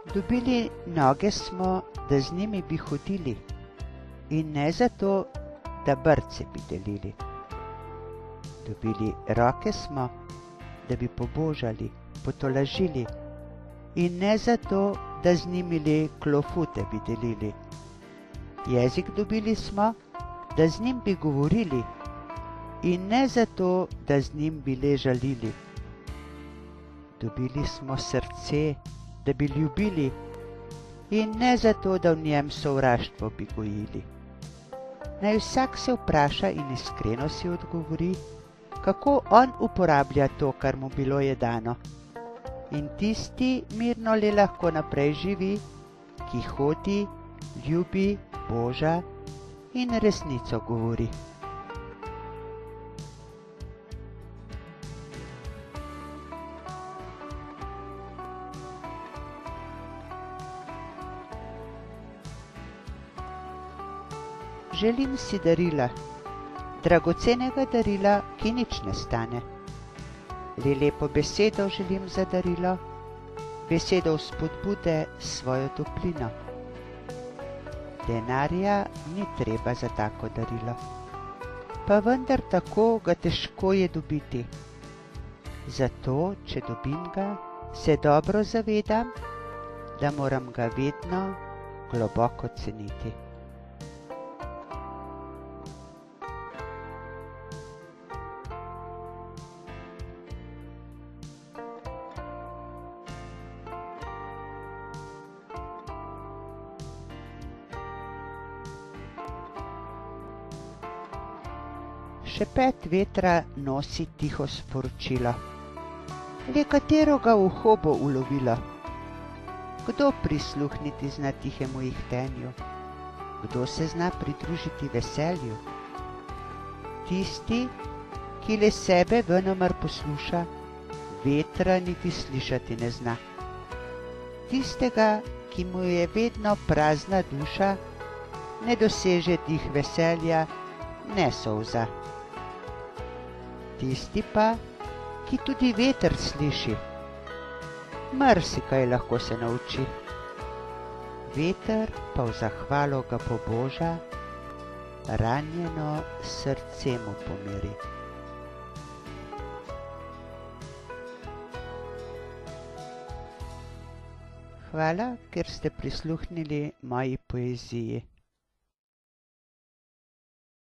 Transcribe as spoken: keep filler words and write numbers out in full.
Dobili noge smo, da z njimi bi hodili, in ne zato, da brce bi delili. Dobili roke smo, da bi pobožali, potolažili, in ne zato, da z njimi le klofute bi delili. Jezik dobili smo, da z njim bi govorili, in ne zato, da z njim bi le žalili. Dobili smo srce, da bi ljubili, in ne zato, da v njem sovraštvo bi gojili. Naj vsak se vpraša in iskreno si odgovori, kako on uporablja to, kar mu bilo je dano. In tisti mirno le lahko naprej živi, ki hodi, ljubi, boža in resnico govori. Želim si darila, dragocenega darila, ki nič ne stane. Le lepo besedo želim za darilo, besedo vzpodbude s svojo toplino. Denarja ni treba za tako darilo, pa vendar tako ga težko je dobiti. Zato, če dobim ga, se dobro zavedam, da moram ga vedno globoko ceniti. Šepet vetra nosi tiho sporočilo. Le katero ga uho bo ulovilo? Kdo prisluhniti zna tihemu ihtenju? Kdo se zna pridružiti veselju? Tisti, ki le sebe venomer posluša, vetra niti slišati ne zna. Tistega, ki mu je vedno prazna duša, ne doseže dih veselja, ne solza. Tisti pa, ki tudi veter sliši, marsikaj lahko se nauči. Veter pa v zahvalo ga poboža, ranjeno srce mu pomiri. Hvala, ker ste prisluhnili moji poeziji.